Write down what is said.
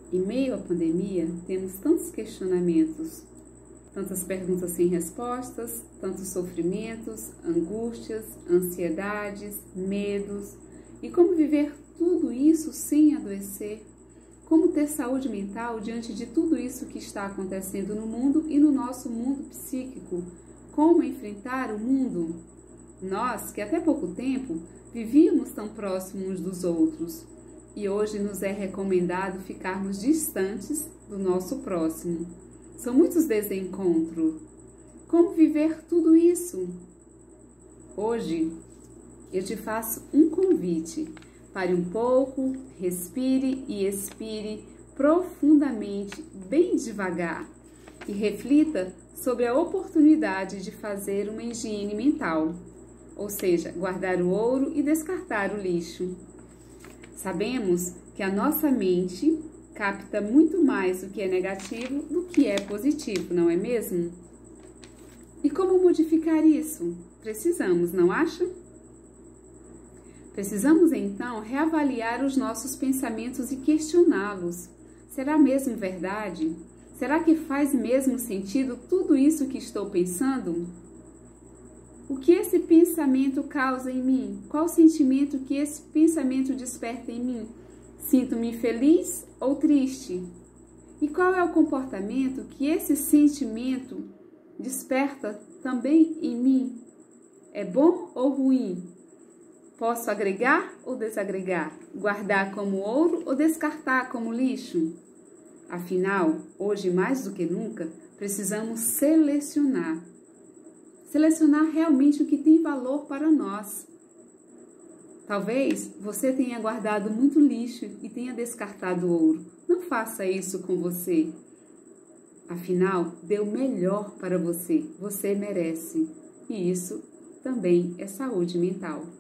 Em meio à pandemia, temos tantos questionamentos, tantas perguntas sem respostas, tantos sofrimentos, angústias, ansiedades, medos. E como viver tudo isso sem adoecer? Como ter saúde mental diante de tudo isso que está acontecendo no mundo e no nosso mundo psíquico? Como enfrentar o mundo? Nós, que até pouco tempo vivíamos tão próximos dos outros, e hoje nos é recomendado ficarmos distantes do nosso próximo. São muitos desencontros. Como viver tudo isso? Hoje eu te faço um convite. Pare um pouco, respire e expire profundamente, bem devagar, e reflita sobre a oportunidade de fazer uma higiene mental, ou seja, guardar o ouro e descartar o lixo. Sabemos que a nossa mente capta muito mais o que é negativo do que é positivo, não é mesmo? E como modificar isso? Precisamos, não acha? Precisamos então reavaliar os nossos pensamentos e questioná-los. Será mesmo verdade? Será que faz mesmo sentido tudo isso que estou pensando? O que esse pensamento causa em mim? Qual sentimento que esse pensamento desperta em mim? Sinto-me feliz ou triste? E qual é o comportamento que esse sentimento desperta também em mim? É bom ou ruim? Posso agregar ou desagregar? Guardar como ouro ou descartar como lixo? Afinal, hoje mais do que nunca, precisamos selecionar. Selecionar realmente o que tem valor para nós. Talvez você tenha guardado muito lixo e tenha descartado ouro. Não faça isso com você. Afinal, dê o melhor para você. Você merece. E isso também é saúde mental.